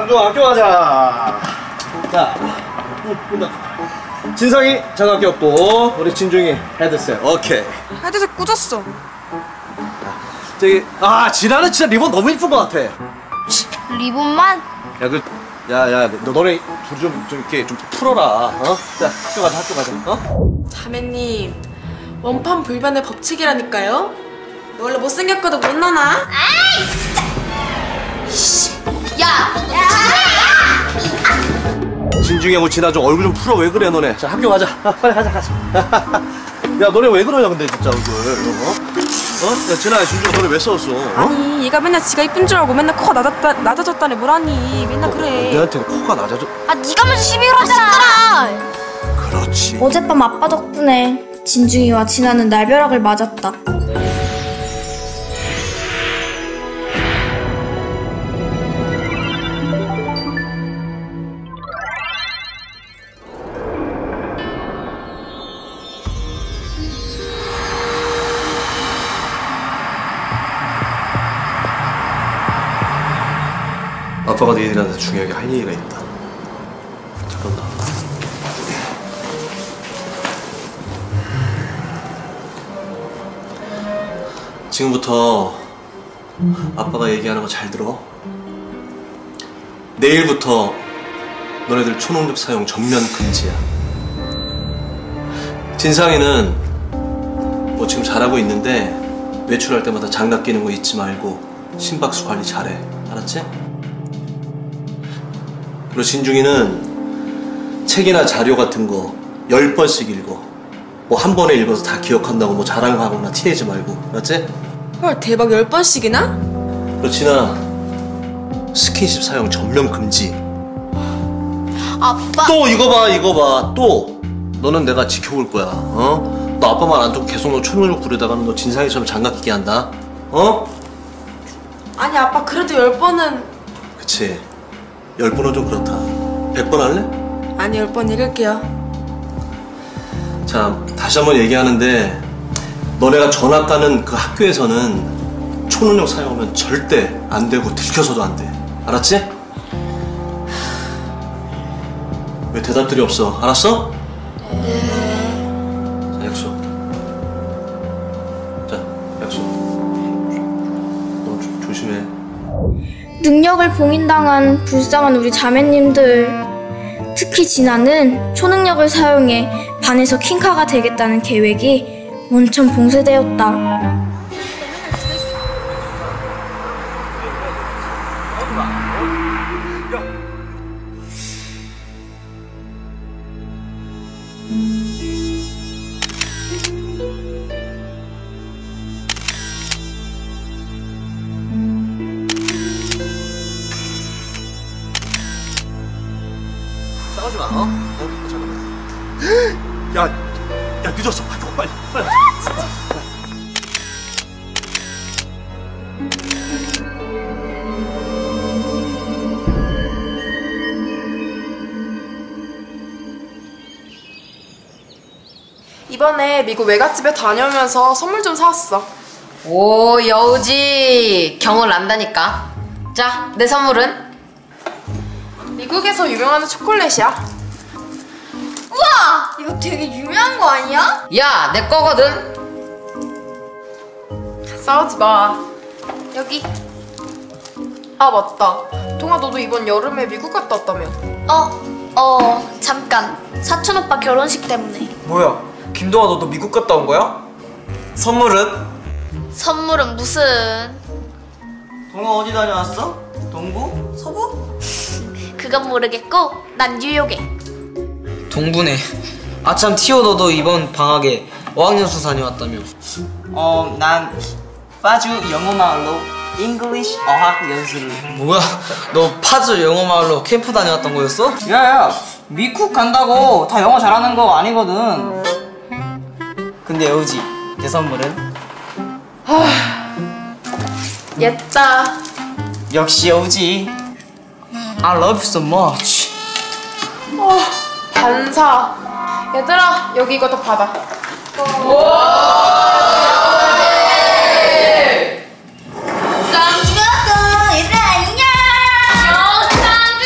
상중아 학교 가자. 자, 진상이 장갑 꼈고 우리 진중이 헤드셋. 오케이. 헤드셋 꽂았어. 저기 진아는 진짜 리본 너무 이쁜 것 같아. 리본만? 야 너네 둘 좀 이렇게 좀 풀어라. 어? 자 학교 가자. 어? 자매님, 원판 불변의 법칙이라니까요. 너 원래 못생겼거든 못 나나? 아이 진짜. 야! 진중이하고 진아 좀 얼굴 좀 풀어. 왜 그래 너네? 자 학교 가자. 빨리 가자. 야 너네 왜 그러냐 근데 진짜 얼굴. 야 진아야 진중아 너네 왜 싸웠어? 아니 얘가 맨날 지가 이쁜 줄 알고 맨날 코가 낮아졌다네 뭐라니. 맨날 그래. 너한테는 코가 낮아져. 네가 먼저 시비 걸었잖아. 그렇지. 어젯밤 아빠 덕분에 진중이와 진아는 날벼락을 맞았다. 아빠가 너희들한테 중요하게 할 얘기가 있다. 잠깐 나와. 지금부터 아빠가 얘기하는 거 잘 들어. 내일부터 너네들 초능력 사용 전면 금지야. 진상이는 뭐 지금 잘하고 있는데 외출할 때마다 장갑 끼는 거 잊지 말고 심박수 관리 잘해. 알았지? 그리고 진중이는 책이나 자료 같은 거 10번씩 읽어. 뭐 한 번에 읽어서 다 기억한다고 뭐 자랑하거나 티내지 말고. 알았지? 헐 대박 10번씩이나? 그리고 진아 스킨십 사용 전면 금지. 아빠. 또 이거 봐. 또 너는 내가 지켜볼 거야. 어? 너 아빠 말 안 듣고 계속 너 초능력 부르다가는 너 진상이처럼 장갑 끼게 한다. 어? 아니 아빠 그래도 10번은. 그치. 10번은 좀 그렇다. 100번 할래? 아니 10번 읽을게요. 자, 다시 한번 얘기하는데 너네가 전학 가는 그 학교에서는 초능력 사용하면 절대 안 되고 들켜서도 안 돼. 알았지? 왜 대답들이 없어? 알았어? 네. 자, 약속. 자, 약속. 너 조심해. 능력을 봉인당한 불쌍한 우리 자매님들. 특히 진아는 초능력을 사용해 반에서 퀸카가 되겠다는 계획이 원천 봉쇄되었다. 싸우지 마. 잠깐만. 야 늦었어. 빨리. 이번에 미국 외갓집에 다녀오면서 선물 좀 사왔어. 오 여우지 경을 안다니까. 자 내 선물은? 미국에서 유명한 초콜릿이야. 우와! 이거 되게 유명한 거 아니야? 야 내 거거든. 싸우지 마. 여기. 아 맞다. 동아 너도 이번 여름에 미국 갔다 왔다며. 잠깐. 사촌 오빠 결혼식 때문에. 뭐야? 김동아 너도 미국 갔다 온 거야? 선물은? 선물은 무슨? 동아 어디 다녀왔어? 동부? 서부? 그건 모르겠고 난 뉴욕에. 동부네. 아참 티오 너도 이번 방학에 어학연수 다녀왔다며. 난 파주 영어마을로 잉글리시 어학연수를. 뭐야? 너 파주 영어마을로 캠프 다녀왔던 거였어? 야야 미국 간다고 다 영어 잘하는 거 아니거든. 근데 여우지 내 선물은? 옛다. 역시 여우지. I love you so much. 반사. 얘들아 여기 이거 더 받아. 쌍둥이가 얘들아 안녕.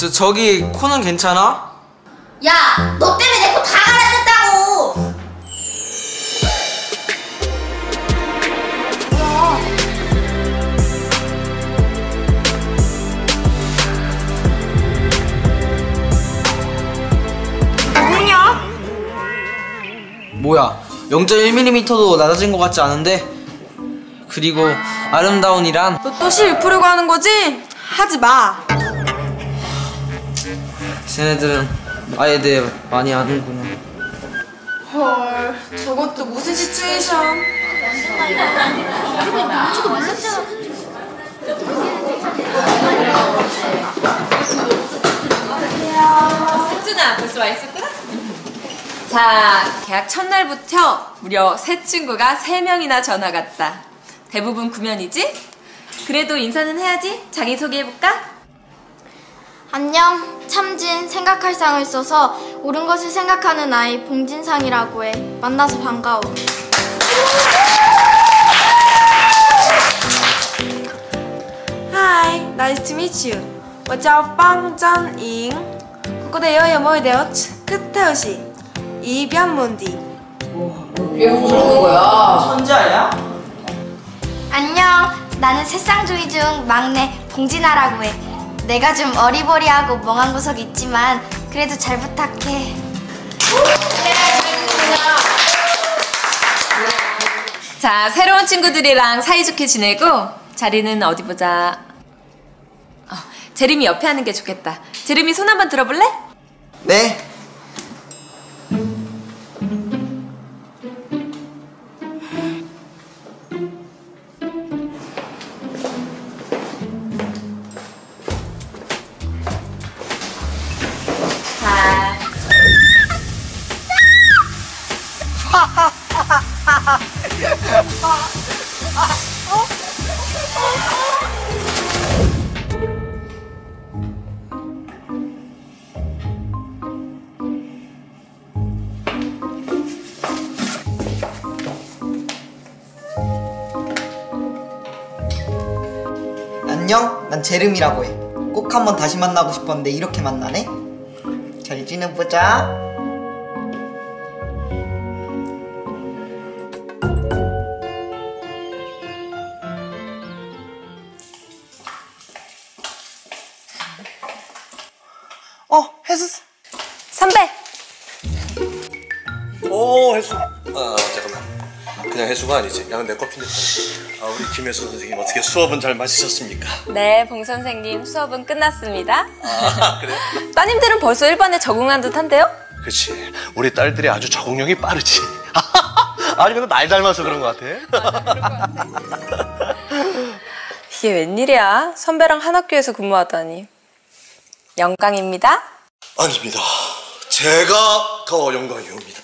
저기 코는 괜찮아? 야, 너 때문에 내 코 다 갈아졌다고. 뭐야, 0.1mm도 낮아진 것 같지 않은데? 그리고 아름다운이란 너 또 시일 풀려고 하는 거지? 하지 마. 쟤네들은 나에 대해 많이 아는구나. 헐, 저것도 무슨 시츄에이션? 승준아, 벌써 와 있었구나? 자, 계약 첫날부터 무려 새 친구가 3명이나 전화 갔다. 대부분 구면이지? 그래도 인사는 해야지. 자기소개해볼까? 안녕, 참진. 생각할 상을 써서 옳은 것을 생각하는 아이 봉진상이라고 해. 만나서 반가워. Hi, nice to meet you. 我叫方张莹. 국어대 여의 모이데어츠 크타우시 이변문디. 천자야? 안녕, 나는 새쌍둥이 중 막내 봉진아라고 해. 내가 좀 어리버리하고 멍한 구석이 있지만 그래도 잘 부탁해. 자, 새로운 친구들이랑 사이좋게 지내고 자리는 어디 보자. 제림이 옆에 하는 게 좋겠다. 제림이 손 한번 들어볼래? 네. 자. 안녕, 난 제름이라고 해. 꼭 한번 다시 만나고 싶었는데 이렇게 만나네? 잘 지내보자. 혜수. 선배! 오, 혜수. 잠깐만. 그냥 혜수가 아니지. 야, 내 커피인데. 우리 김혜수 선생님 어떻게 수업은 잘 마치셨습니까? 네, 봉 선생님 수업은 끝났습니다. 그래? 따님들은 벌써 1반에 적응한 듯한데요? 그치. 우리 딸들이 아주 적응력이 빠르지. 아니, 근데 날 닮아서 그런 것 같아. 이게 웬일이야? 선배랑 한 학교에서 근무하다니. 영광입니다. 아닙니다. 제가 더 영광이옵니다.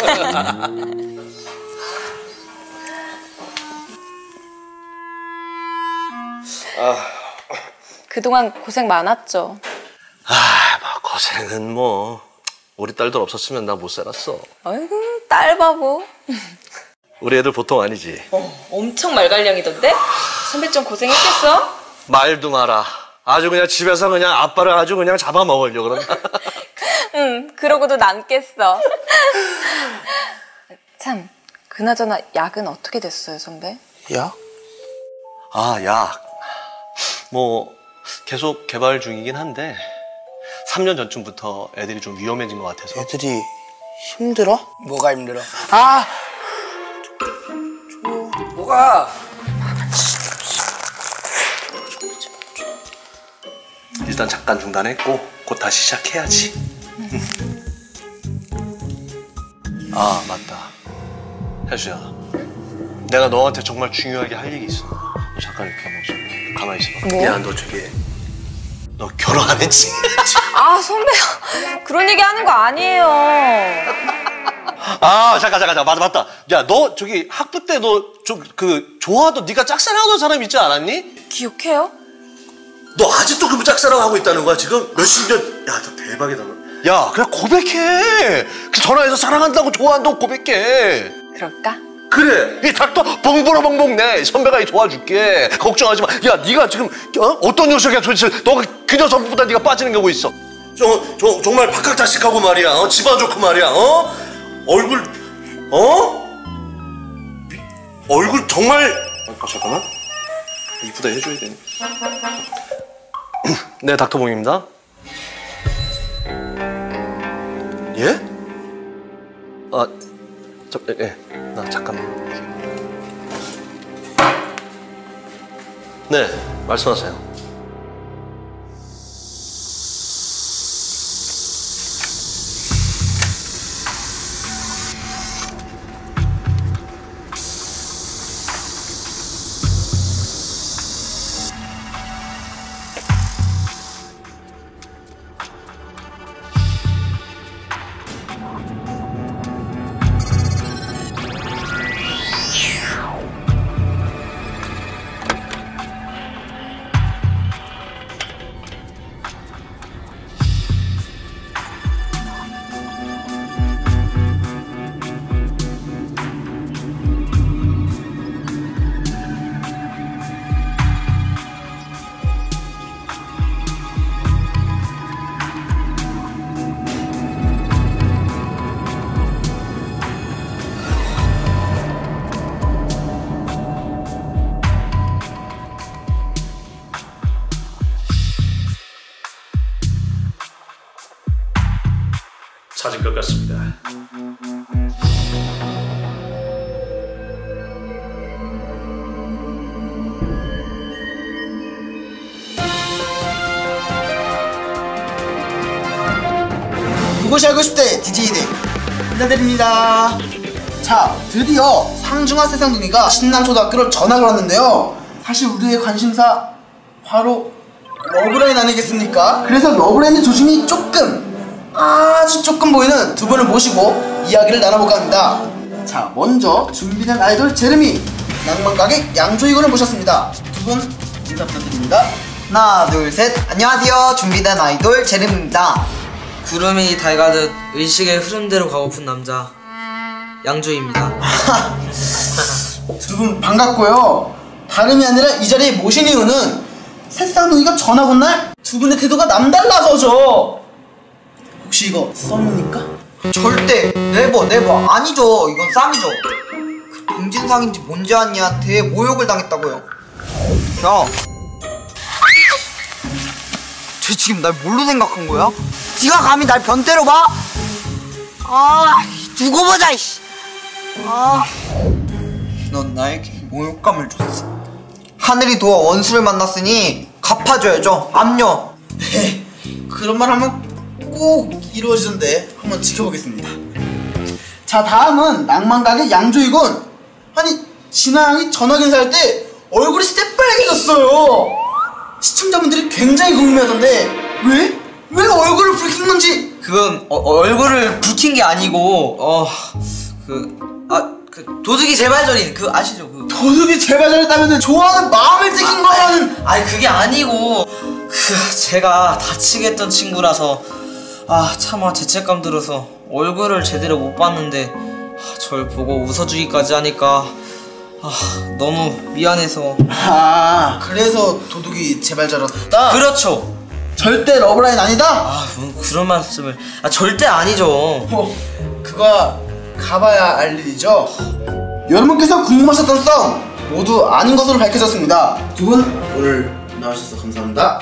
그동안 고생 많았죠. 고생은 뭐 우리 딸들 없었으면 나 못 살았어. 아이고, 딸 바보. 우리 애들 보통 아니지. 엄청 말갈량이던데? 선배 좀 고생했겠어? 말도 마라. 아주 그냥 집에서 그냥 아빠를 아주 그냥 잡아먹으려고 그러네. 응, 그러고도 남겠어. 참, 그나저나 약은 어떻게 됐어요, 선배? 약? 약. 뭐 계속 개발 중이긴 한데 3년 전쯤부터 애들이 좀 위험해진 것 같아서. 애들이 힘들어? 뭐가 힘들어? 뭐가? 일단 잠깐 중단했고 곧 다시 시작해야지. 맞다. 혜수야, 내가 너한테 정말 중요하게 할 얘기 있어. 너 잠깐 이렇게 한번 좀 가만히 있어봐. 뭐? 야, 너 저기 너 결혼 안 했지? 선배, 그런 얘기 하는 거 아니에요. 잠깐. 맞다. 야, 너 저기 학부 때 너 좀 좋아하던 네가 짝사랑하던 사람 있지 않았니? 기억해요? 너 아직도 그 짝사랑하고 있다는 거야 지금? 몇십 년. 야, 너 대박이다. 야, 그냥 고백해. 전화해서 사랑한다고 좋아한다고 고백해. 그럴까? 그래, 이 닥터 봉보로봉봉 내 선배가 도와줄게. 걱정하지 마. 야, 네가 지금 어떤 녀석이야 도대체? 너가 그 녀석보다 네가 빠지는 게 뭐 있어? 정말 박학다식하고 말이야. 집안 좋고 말이야. 얼굴 정말. 잠깐만. 이쁘다 해줘야 되네. 네, 닥터봉입니다. 예? 잠깐만. 네, 말씀하세요. 찾은 것 같습니다. 그것이 알고 싶대 DJ들 인사드립니다. 자, 드디어 상중하 세상둥이가 신남초등학교를 전학을 왔는데요. 사실 우리의 관심사 바로 러브라인 아니겠습니까? 그래서 러브라인의 조짐이 아주 조금 보이는 두 분을 모시고 이야기를 나눠볼까 합니다. 자, 먼저 준비된 아이돌 제르미, 낭만가게 양조이군을 모셨습니다. 두 분 인사 부탁드립니다. 하나 둘 셋. 안녕하세요. 준비된 아이돌 제림입니다. 구름이 달가듯 의식의 흐름대로 가고픈 남자 양조입니다. 두 분 반갑고요. 다름이 아니라 이 자리에 모신 이유는 새쌍둥이가 전학 온 날 두 분의 태도가 남달라서죠. 혹시 이거 썸입니까? 절대 네버 아니죠. 이건 쌈이죠. 그 봉진상인지 뭔지 아니한테 모욕을 당했다고요. 야, 쟤 지금 날 뭘로 생각한 거야? 네가 감히 날 변태로 봐? 두고 보자 이씨. 넌 나에게 모욕감을 줬어. 하늘이 도와 원수를 만났으니 갚아줘야죠. 압류. 네, 그런 말 하면 꼭 이루어지던데 한번 지켜보겠습니다. 자, 다음은 낭만가게 양조이군. 아니, 진아양이 전학 인사할 때 얼굴이 새빨개졌어요. 시청자분들이 굉장히 궁금해하던데 왜 얼굴을 붉힌 건지. 그건 얼굴을 붉힌 게 아니고 도둑이 제발저린 그 아시죠? 그 도둑이 제발저렸다면 좋아하는 마음을 지킨 거야는. 아니 그게 아니고 제가 다치게 했던 친구라서 차마 죄책감 들어서 얼굴을 제대로 못 봤는데 절 보고 웃어주기까지 하니까 너무 미안해서. 그래서 도둑이 제발저렸다? 그렇죠. 절대 러브라인 아니다? 그런 말씀을. 절대 아니죠. 그거 가봐야 알 일이죠. 여러분께서 궁금하셨던 썸 모두 아닌 것으로 밝혀졌습니다. 두 분 오늘 나와주셔서 감사합니다.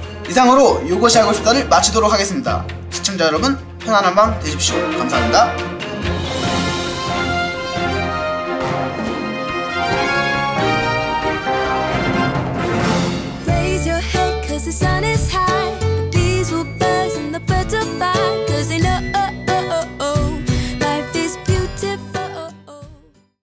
이상으로 요것이 알고 싶다를 마치도록 하겠습니다. 시청자 여러분 편안한 밤 되십시오. 감사합니다.